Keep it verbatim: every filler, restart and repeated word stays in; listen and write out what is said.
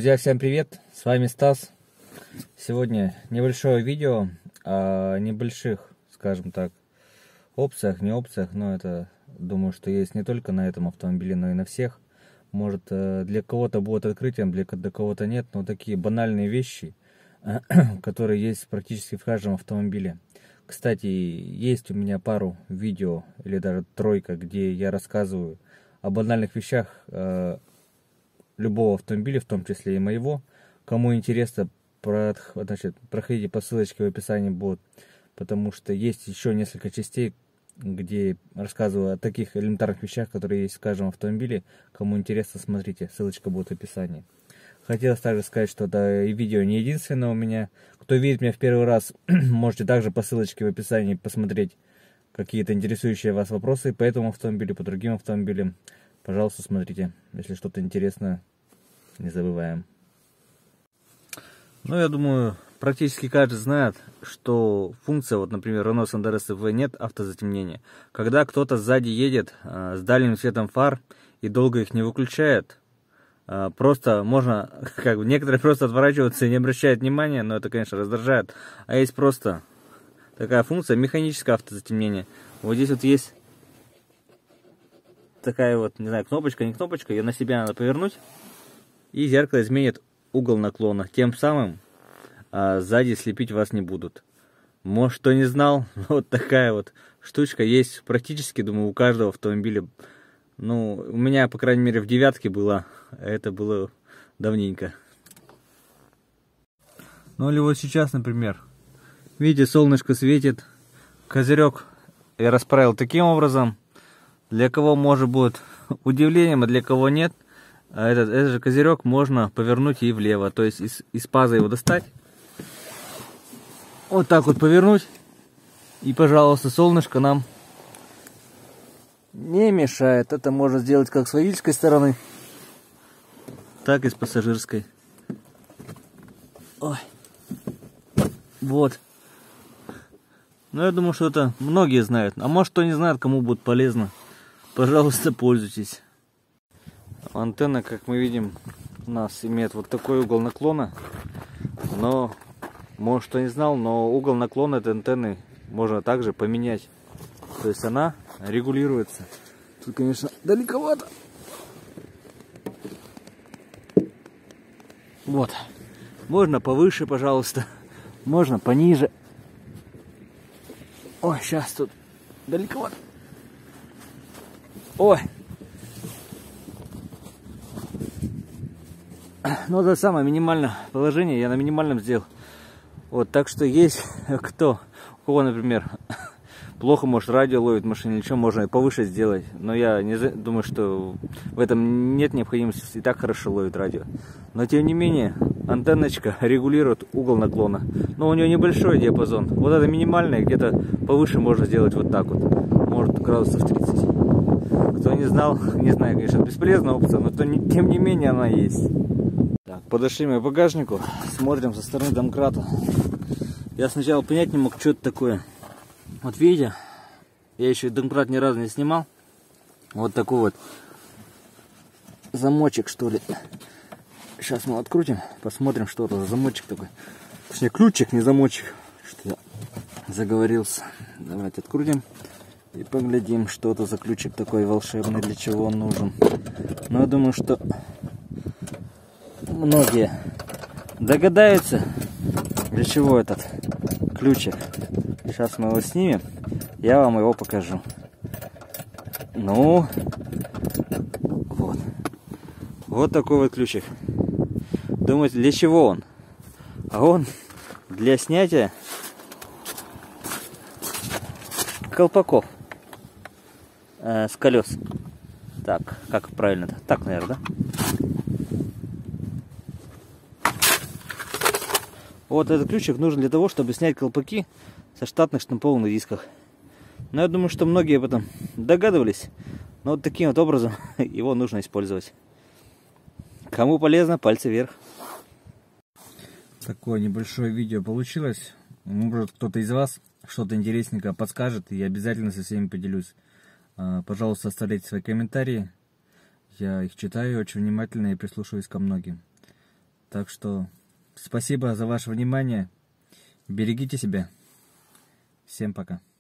Друзья, всем привет! С вами Стас. Сегодня небольшое видео о небольших, скажем так, опциях, не опциях, но это, думаю, что есть не только на этом автомобиле, но и на всех. Может, для кого-то будет открытием, для кого-то нет, но такие банальные вещи, которые есть практически в каждом автомобиле. Кстати, есть у меня пару видео, или даже тройка, где я рассказываю о банальных вещах любого автомобиля, в том числе и моего. Кому интересно, значит, проходите по ссылочке в описании будет, потому что есть еще несколько частей, где рассказываю о таких элементарных вещах, которые есть в каждом автомобиле. Кому интересно, смотрите, ссылочка будет в описании. Хотелось также сказать, что это и видео не единственное у меня. Кто видит меня в первый раз, можете также по ссылочке в описании посмотреть какие-то интересующие вас вопросы по этому автомобилю, по другим автомобилям. Пожалуйста, смотрите, если что-то интересное, не забываем. Ну, я думаю, практически каждый знает, что функция, вот, например, Renault Sandero эс ви нет автозатемнения. Когда кто-то сзади едет э, с дальним светом фар и долго их не выключает, э, просто можно, как бы, некоторые просто отворачиваются и не обращают внимания, но это, конечно, раздражает. А есть просто такая функция, механическое автозатемнение. Вот здесь вот есть такая вот, не знаю, кнопочка, не кнопочка, ее на себя надо повернуть, и зеркало изменит угол наклона. Тем самым а, сзади слепить вас не будут. Может, кто не знал, вот такая вот штучка есть практически, думаю, у каждого автомобиля. Ну, у меня, по крайней мере, в девятке была, это было давненько. Ну, или вот сейчас, например, видите, солнышко светит, козырек я расправил таким образом. Для кого может будет удивлением, а для кого нет. Этот, этот же козырек можно повернуть и влево. То есть из, из паза его достать. Вот так вот повернуть. И, пожалуйста, солнышко нам не мешает. Это можно сделать как с водительской стороны, так и с пассажирской. Ой. Вот. Ну, я думаю, что это многие знают. А может, кто не знает, кому будет полезно. Пожалуйста, пользуйтесь. Антенна, как мы видим, у нас имеет вот такой угол наклона. Но, может, кто не знал, но угол наклона этой антенны можно также поменять. То есть она регулируется. Тут, конечно, далековато. Вот. Можно повыше, пожалуйста. Можно пониже. Ой, сейчас тут далековато. Ой. Ну, это самое минимальное положение я на минимальном сделал. Вот, так что есть кто, у кого, например, плохо, может, радио ловит в машине, или что, можно и повыше сделать. Но я не думаю, что в этом нет необходимости, и так хорошо ловит радио. Но, тем не менее, антенночка регулирует угол наклона. Но у нее небольшой диапазон. Вот это минимальное, где-то повыше можно сделать вот так вот. Может, градусов тридцать. Кто не знал, не знаю, конечно, бесполезная опция, но то, тем не менее она есть. Так, подошли мы к багажнику, смотрим со стороны домкрата. Я сначала понять не мог, что это такое. Вот видите, я еще домкрат ни разу не снимал. Вот такой вот замочек, что ли. Сейчас мы открутим, посмотрим, что это за замочек такой. Точнее, ключик, не замочек. Что я заговорился. Давайте открутим. И поглядим, что это за ключик такой волшебный, для чего он нужен. Но я думаю, что многие догадаются, для чего этот ключик. Сейчас мы его снимем, я вам его покажу. Ну, вот. Вот такой вот ключик. Думаете, для чего он? А он для снятия колпаков с колес. Так, как правильно-то? Так, наверное, да? Вот этот ключик нужен для того, чтобы снять колпаки со штатных штампованных дисков. Но я думаю, что многие об этом догадывались. Но вот таким вот образом его нужно использовать. Кому полезно, пальцы вверх. Такое небольшое видео получилось. Может, кто-то из вас что-то интересненькое подскажет, и я обязательно со всеми поделюсь. Пожалуйста, оставляйте свои комментарии. Я их читаю очень внимательно и прислушиваюсь ко многим. Так что спасибо за ваше внимание. Берегите себя. Всем пока.